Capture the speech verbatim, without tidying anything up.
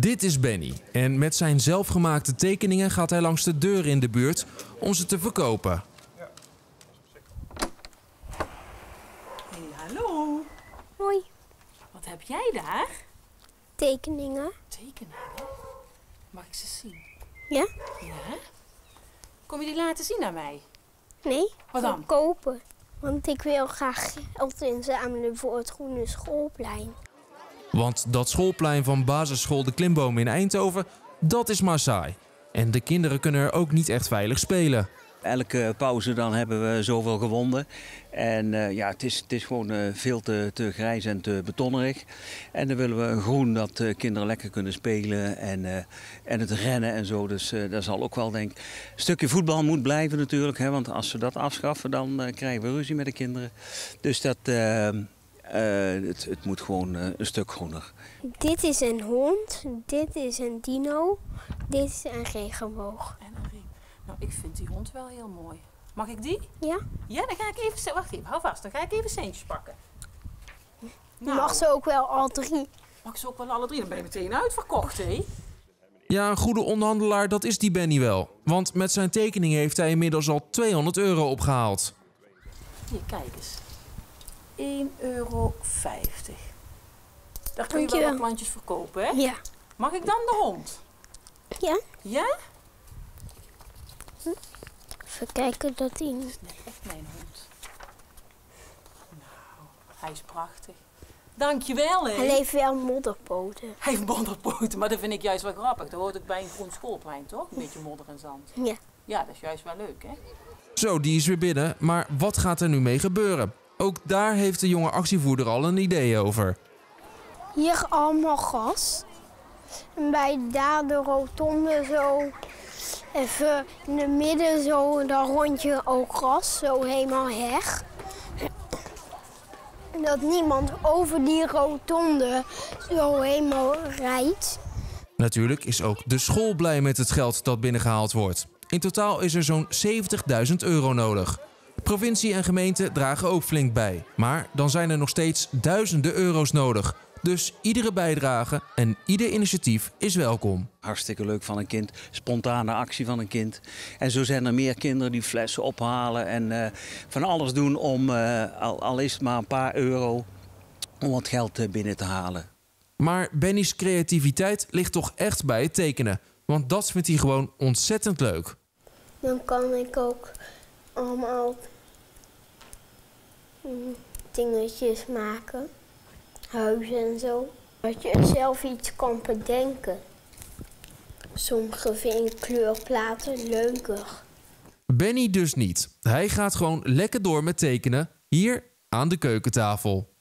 Dit is Benny en met zijn zelfgemaakte tekeningen gaat hij langs de deuren in de buurt om ze te verkopen. Hey, hallo. Hoi. Wat heb jij daar? Tekeningen. Tekeningen? Mag ik ze zien? Ja? Ja? Kom je die laten zien aan mij? Nee. Wat dan? Kopen. Want ik wil graag geld inzamelen voor het Groene Schoolplein. Want dat schoolplein van basisschool De Klimboom in Eindhoven, dat is maar saai. En de kinderen kunnen er ook niet echt veilig spelen. Elke pauze dan hebben we zoveel gewonden. En uh, ja, het is, het is gewoon uh, veel te, te grijs en te betonnerig. En dan willen we een groen dat uh, kinderen lekker kunnen spelen en, uh, en het rennen en zo. Dus uh, dat zal ook wel, denk ik, een stukje voetbal moet blijven natuurlijk. Hè, want als we dat afschaffen, dan uh, krijgen we ruzie met de kinderen. Dus dat, uh, uh, het, het moet gewoon uh, een stuk groener. Dit is een hond, dit is een dino, dit is een regenboog. En een ring. Nou, ik vind die hond wel heel mooi. Mag ik die? Ja? Ja, dan ga ik even... Wacht even, hou vast. Dan ga ik even centjes pakken. Je Nou, mag ze ook wel al drie. mag ik ze ook wel alle drie? Dan ben je meteen uitverkocht, hé? Ja, een goede onderhandelaar, dat is die Benny wel. Want met zijn tekening heeft hij inmiddels al tweehonderd euro opgehaald. Hier, kijk eens. één euro vijftig. Daar kun je wel Dankjewel. wat plantjes verkopen, hè? Ja. Mag ik dan de hond? Ja? Ja? Even kijken dat die... Dat is net echt mijn hond. Nou, hij is prachtig. Dankjewel, hè? Hij heeft wel modderpoten. Hij heeft modderpoten, maar dat vind ik juist wel grappig. Dat hoort ook bij een groen schoolplein, toch? Een beetje modder en zand. Ja. Ja, dat is juist wel leuk, hè? Zo, die is weer binnen. Maar wat gaat er nu mee gebeuren? Ook daar heeft de jonge actievoerder al een idee over. Hier allemaal gas. En bij daar de rotonde zo... Even in het midden zo, dan rond je ook gras, zo helemaal heg. En dat niemand over die rotonde zo helemaal rijdt. Natuurlijk is ook de school blij met het geld dat binnengehaald wordt. In totaal is er zo'n zeventigduizend euro nodig. Provincie en gemeente dragen ook flink bij. Maar dan zijn er nog steeds duizenden euro's nodig. Dus iedere bijdrage en ieder initiatief is welkom. Hartstikke leuk van een kind, spontane actie van een kind. En zo zijn er meer kinderen die flessen ophalen en uh, van alles doen om, uh, al, al is het maar een paar euro, om wat geld uh, binnen te halen. Maar Benny's creativiteit ligt toch echt bij het tekenen. Want dat vindt hij gewoon ontzettend leuk. Dan kan ik ook allemaal mm, dingetjes maken. Huizen en zo. Dat je zelf iets kan bedenken. Sommige vind ik kleurplaten leuker. Benny dus niet. Hij gaat gewoon lekker door met tekenen hier aan de keukentafel.